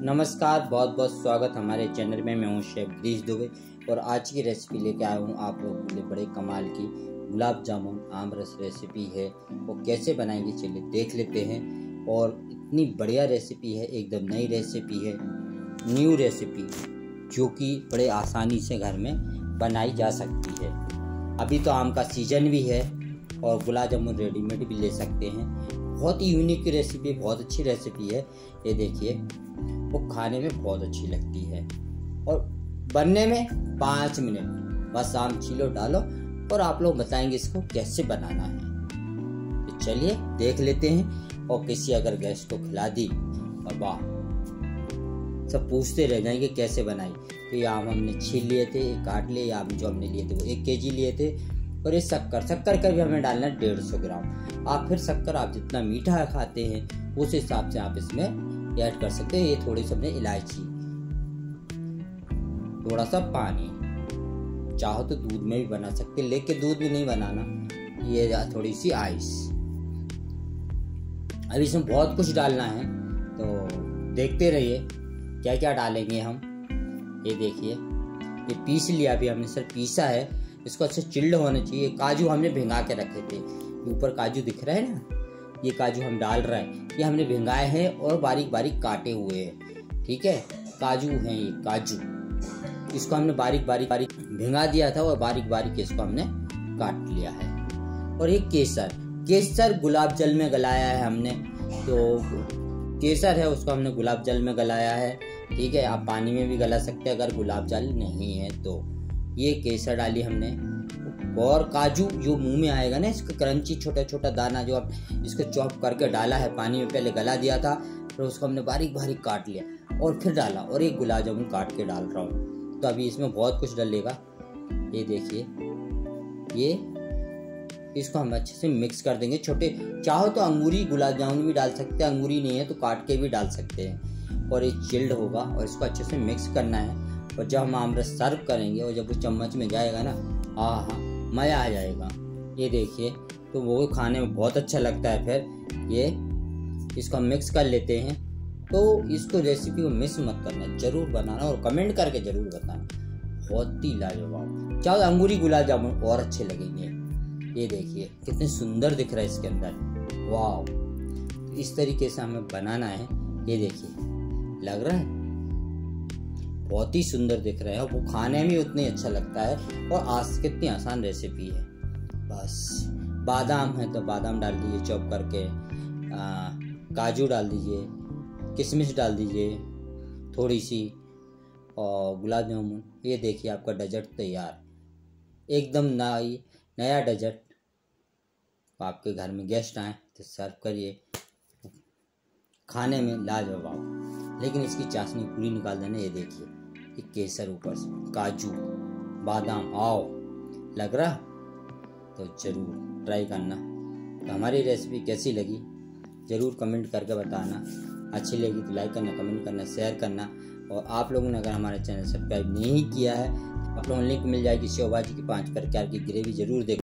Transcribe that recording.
नमस्कार, बहुत बहुत स्वागत हमारे चैनल में। मैं हूं शेफ गिरीश दुबे और आज की रेसिपी लेके आया हूं आप लोगों के लिए बड़े कमाल की गुलाब जामुन आम रस रेसिपी है। वो कैसे बनाएंगे चलिए देख लेते हैं। और इतनी बढ़िया रेसिपी है, एकदम नई रेसिपी है, न्यू रेसिपी जो कि बड़े आसानी से घर में बनाई जा सकती है। अभी तो आम का सीजन भी है और गुलाब जामुन रेडीमेड भी ले सकते हैं। बहुत ही यूनिक रेसिपी, बहुत अच्छी रेसिपी है। ये देखिए, वो खाने में बहुत अच्छी लगती है और बनने में 5 मिनट, बस आम छीलो डालो और आप लोग बताएंगे इसको कैसे बनाना है। तो चलिए देख लेते हैं। और किसी अगर गेस्ट को खिला दी और वाह, सब पूछते रह जाएंगे कैसे बनाई। तो ये आम हमने छील लिए थे, काट लिए। आम जो हमने लिए थे वो 1 केजी लिए थे। और ये शक्कर का भी हमें डालना है 150 ग्राम। आप फिर शक्कर आप जितना मीठा खाते हैं उस हिसाब से आप इसमें ऐड कर सकते हैं। ये थोड़ी सी हमने इलायची, थोड़ा सा पानी, चाहो तो दूध में भी बना सकते हैं लेकिन दूध भी नहीं बनाना। ये थोड़ी सी आइस। अब इसमें बहुत कुछ डालना है तो देखते रहिए क्या क्या डालेंगे हम। ये देखिए, ये पीस लिया, अभी हमने सर पीसा है। इसको अच्छे चिल्ड होने चाहिए। काजू हमने भिंगा के रखे थे, ऊपर काजू दिख रहा है ना, ये काजू हम डाल रहे हैं। ये हमने भिंगाए हैं और बारीक बारीक काटे हुए हैं। ठीक है, काजू हैं ये काजू। इसको हमने बारीक बारीक भिंगा दिया था और बारीक बारीक इसको हमने काट लिया है। और ये केसर गुलाब जल में गलाया है हमने। तो केसर है उसको हमने गुलाब जल में गलाया है। ठीक है, आप पानी में भी गला सकते हैं अगर गुलाब जल नहीं है तो। ये केसर डाली हमने। और काजू जो मुंह में आएगा ना, इसका क्रंची छोटा छोटा दाना जो आप इसको चॉप करके डाला है, पानी में पहले गला दिया था, फिर उसको हमने बारीक बारीक काट लिया और फिर डाला। और एक गुलाब जामुन काट के डाल रहा हूँ। तो अभी इसमें बहुत कुछ डलेगा। ये देखिए, ये इसको हम अच्छे से मिक्स कर देंगे। छोटे चाहो तो अंगूरी गुलाब जामुन भी डाल सकते हैं, अंगूरी नहीं है तो काट के भी डाल सकते हैं। और ये चिल्ड होगा और इसको अच्छे से मिक्स करना है। और जब हम आमरस सर्व करेंगे और जब वो चम्मच में जाएगा ना, हाँ मज़ा आ जाएगा। ये देखिए, तो वो खाने में बहुत अच्छा लगता है। फिर ये इसको हम मिक्स कर लेते हैं। तो इसको रेसिपी को मिस मत करना, जरूर बनाना और कमेंट करके जरूर बताना। बहुत ही लाजवाब। चाहे अंगूरी गुलाब जामुन और अच्छे लगेंगे। ये देखिए कितने सुंदर दिख रहा है इसके अंदर, वाह। तो इस तरीके से हमें बनाना है। ये देखिए, लग रहा है बहुत ही सुंदर दिख रहा है। वो खाने में उतनी अच्छा लगता है और आज कितनी आसान रेसिपी है। बस बादाम है तो बादाम डाल दीजिए चॉप करके, काजू डाल दीजिए, किशमिश डाल दीजिए थोड़ी सी, और गुलाब जामुन। ये देखिए आपका डेजर्ट तैयार, एकदम नया डेजर्ट। आपके घर में गेस्ट आए तो सर्व करिए, खाने में लाजवाब। लेकिन इसकी चाशनी पूरी निकाल देना। ये देखिए, ये केसर ऊपर से, काजू, बादाम, आओ लग रहा तो जरूर ट्राई करना। तो हमारी रेसिपी कैसी लगी ज़रूर कमेंट करके बताना। अच्छी लगी तो लाइक करना, कमेंट करना, शेयर करना। और आप लोगों ने अगर हमारे चैनल सब्सक्राइब नहीं किया है, आप लोगों को लिंक मिल जाएगी शेव भाजी की 5 प्रकार की ग्रेवी, जरूर देख।